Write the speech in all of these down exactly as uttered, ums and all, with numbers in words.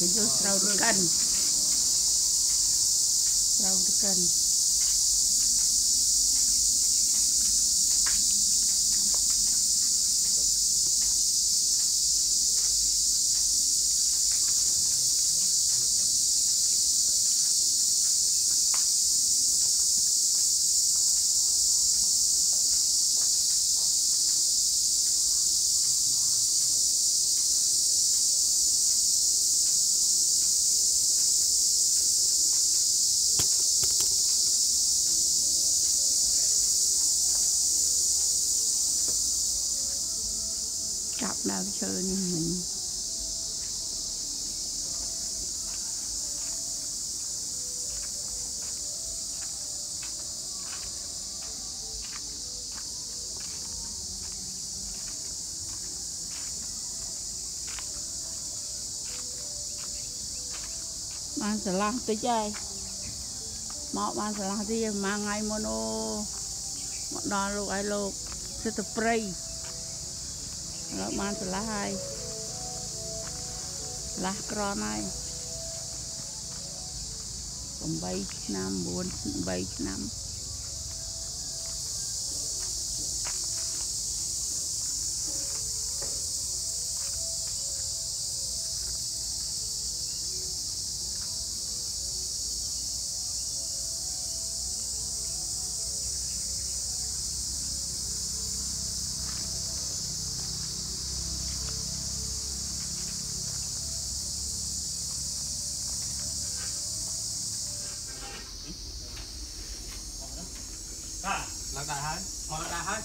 thì vô sầu được cân sầu được cân cặp nào chơi như mình ban sẽ làm tới chơi mọ ban sẽ làm gì mà ngày mono một đòn lục ai lục sẽ tập sprayแล้วมันจะละให้ละกรอนให้ผมใบน้ำบนใบน้ำ lật đại hết, ờ lật đại hết.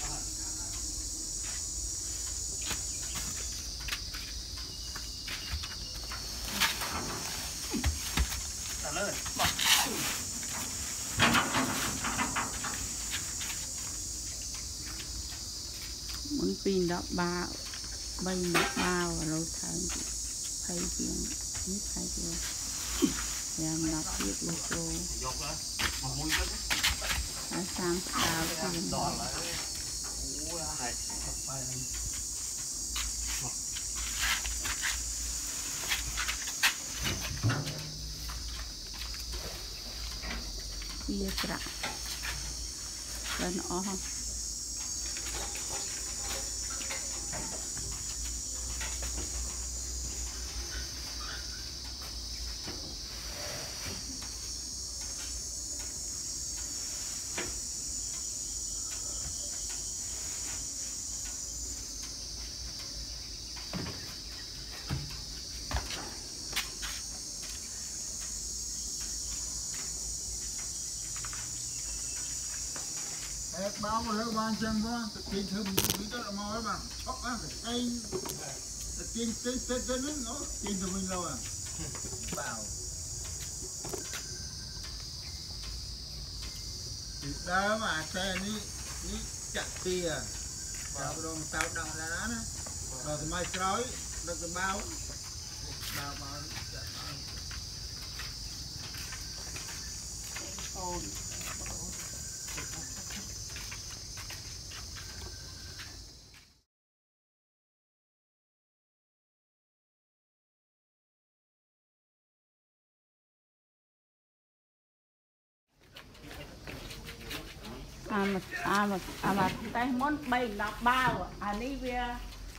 Trả lên, bỏ. Muốn pin đó bao, bay nước bao và lâu tháng thấy tiếng, biết thấy chưa? Em đọc biết một cô. Ở sang sao tiền kia cả cần ó không báo mà lấy ban chân quá, tiền thơm quý đó là mò bạn, chóc á, cái tiền tiền tiền tiền nó tiền từ mình đâu à, bảo, đó mà xe ní ní chặt tia, tao đâu tao đằng là đó, rồi thì mai trói, rồi thì bao, bao bao chặt bao. à mà à mà à mà tay món bay đọc bao à ní về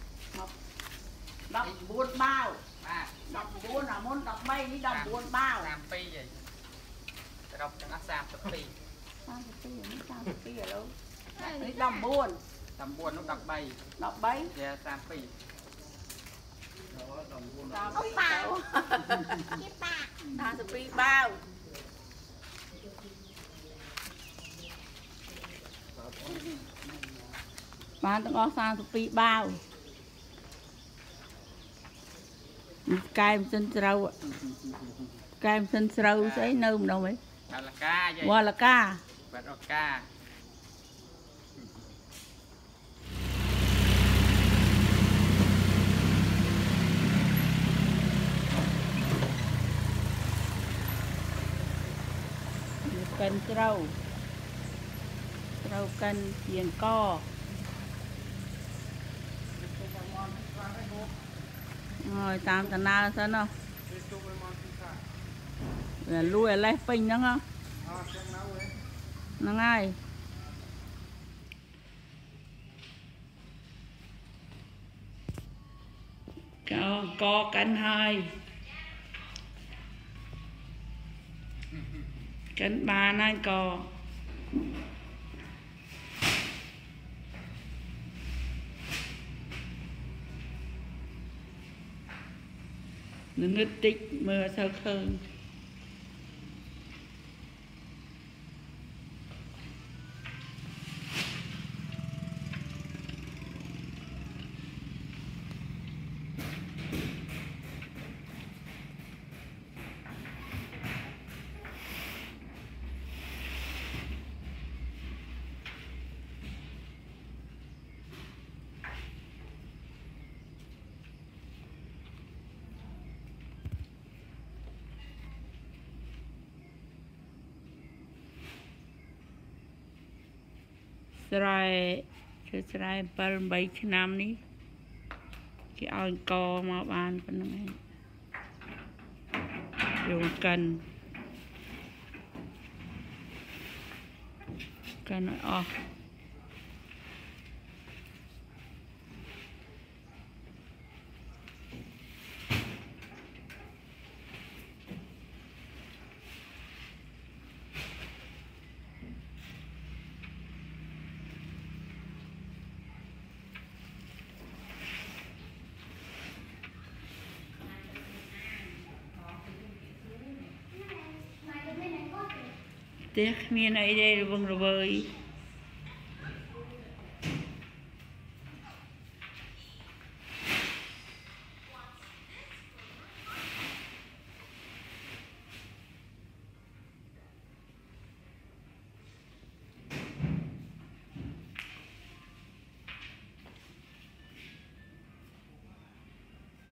đọc buôn bao đọc buôn là món đọc bay ní đọc buôn bao làm pi vậy đọc cho nó sam sắp pi sam sắp pi nó sam sắp pi ở đâu ní đọc buôn đọc buôn nó đọc bay đọc bay về sam pi không bao sam sắp pi bao bán nó có sang sắp pi bao kem sinh rau kem sinh rau giấy nơm đâu mấy là ca vậy qua là ca và đó ca cân rau rau cân chiên co rồi tam tần na sao đâu là lui lấy pin đó á nó ngay có có cánh hai cánh ba này có nó nứt tích mưa sao khơi Sraiคือสายเปิลใบขนามนี้ที่เอากอมาบานเป็นยังไงอยู่กันกันอ๋อเด็กมีอะไรได้บ้างระเบิด